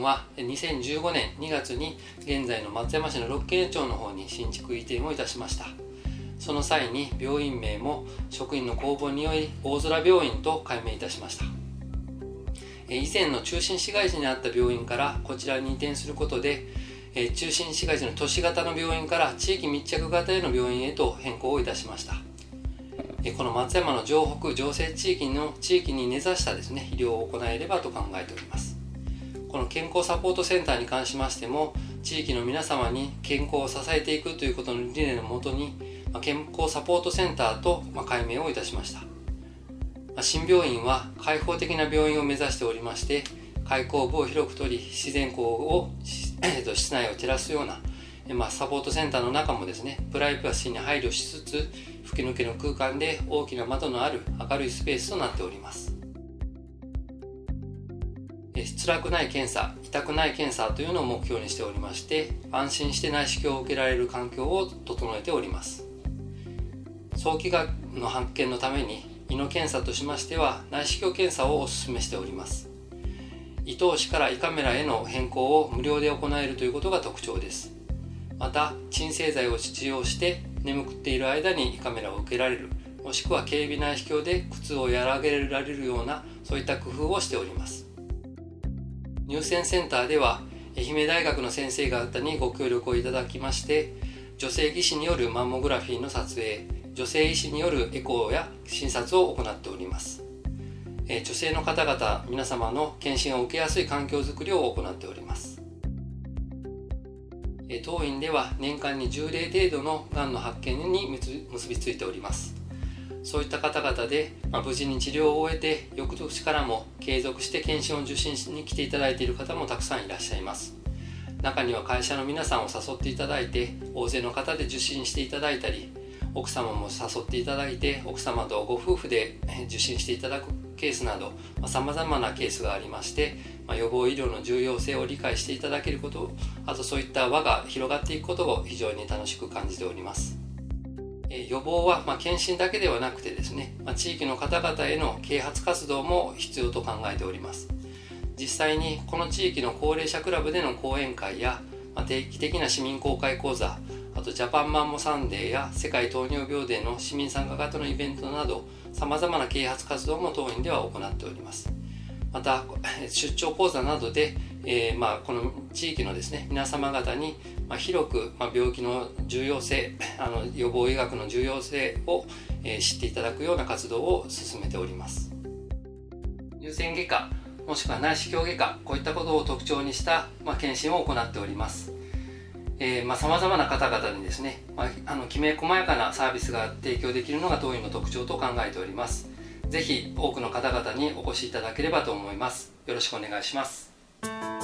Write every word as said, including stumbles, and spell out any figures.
はにせんじゅうごねんにがつに現在の松山市の六軒町の方に新築移転をいたしました。その際に病院名も職員の公募により大空病院と改名いたしました。以前の中心市街地にあった病院からこちらに移転することで、中心市街地の都市型の病院から地域密着型への病院へと変更をいたしました。この松山の城北城西地域の地域に根ざしたですね、医療を行えればと考えております。この健康サポートセンターに関しましても、地域の皆様に健康を支えていくということの理念のもとに、健康サポートセンターと改名をいたしました。新病院は開放的な病院を目指しておりまして、開口部を広く取り、自然光を室内を照らすような、まあ、サポートセンターの中もですね、プライバシーに配慮しつつ、吹き抜けの空間で大きな窓のある明るいスペースとなっております。辛くない検査、痛くない検査というのを目標にしておりまして、安心して内視鏡を受けられる環境を整えております。早期がんの発見のために胃の検査としましては内視鏡検査をお勧めしております。胃透視から胃カメラへの変更を無料で行えるということが特徴です。また鎮静剤を使用して眠っている間に胃カメラを受けられる、もしくは経鼻内視鏡で苦痛を和らげられるような、そういった工夫をしております。入選センターでは愛媛大学の先生方にご協力をいただきまして、女性技師によるマンモグラフィーの撮影、女性医師によるエコーや診察を行っております。女性の方々皆様の検診を受けやすい環境づくりを行っております。当院では年間にじゅう例程度のがんの発見に結びついております。そういった方々で、まあ、無事に治療を終えて翌年からも継続して検診を受診しに来ていただいている方もたくさんいらっしゃいます。中には会社の皆さんを誘っていただいて大勢の方で受診していただいたり、奥様も誘っていただいて奥様とご夫婦で受診していただくケースなど、さまざまなケースがありまして、まあ、予防医療の重要性を理解していただけること、あとそういった輪が広がっていくことを非常に楽しく感じております。え予防は、まあ、検診だけではなくてですね、まあ、地域の方々への啓発活動も必要と考えております。実際にこの地域の高齢者クラブでの講演会や、まあ、定期的な市民公開講座、あとジャパンマンモサンデーや世界糖尿病デーの市民参加型のイベントなど、さまざまな啓発活動も当院では行っております。また出張講座などで、えーまあ、この地域のですね皆様方に、まあ、広く、まあ、病気の重要性、あの予防医学の重要性を、えー、知っていただくような活動を進めております。乳腺外科もしくは内視鏡外科、こういったことを特徴にした、まあ、検診を行っております。えーまあ、様々な方々にですね、まあ、あのきめ細やかなサービスが提供できるのが当院の特徴と考えております。ぜひ多くの方々にお越しいただければと思います。よろしくお願いします。